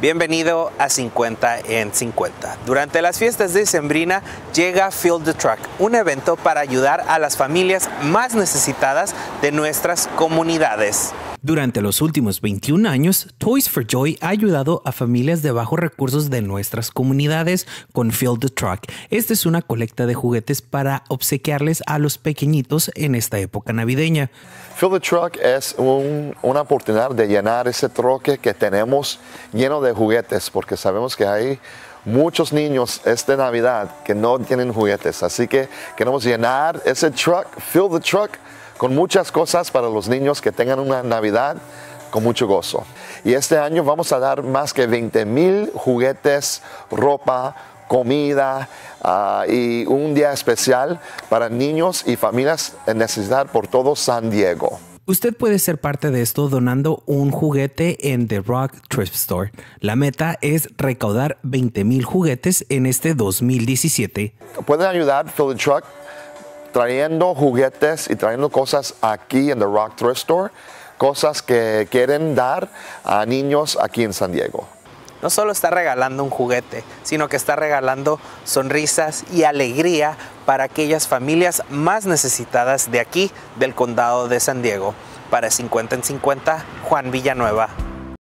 Bienvenido a 50 en 50. Durante las fiestas de Sembrina llega Fill the Truck, un evento para ayudar a las familias más necesitadas de nuestras comunidades. Durante los últimos 21 años, Toys for Joy ha ayudado a familias de bajos recursos de nuestras comunidades con Fill the Truck. Esta es una colecta de juguetes para obsequiarles a los pequeñitos en esta época navideña. Fill the Truck es una oportunidad de llenar ese troque que tenemos lleno de juguetes, porque sabemos que hay muchos niños esta Navidad que no tienen juguetes. Así que queremos llenar ese truck, Fill the Truck, con muchas cosas para los niños que tengan una Navidad con mucho gozo. Y este año vamos a dar más que 20,000 juguetes, ropa, comida y un día especial para niños y familias en necesidad por todo San Diego. Usted puede ser parte de esto donando un juguete en The Rock Thrift Store. La meta es recaudar 20,000 juguetes en este 2017. Pueden ayudar Fill the Truck trayendo juguetes y trayendo cosas aquí en The Rock Thrift Store, cosas que quieren dar a niños aquí en San Diego. No solo está regalando un juguete, sino que está regalando sonrisas y alegría para aquellas familias más necesitadas de aquí, del condado de San Diego. Para 50 en 50, Juan Villanueva.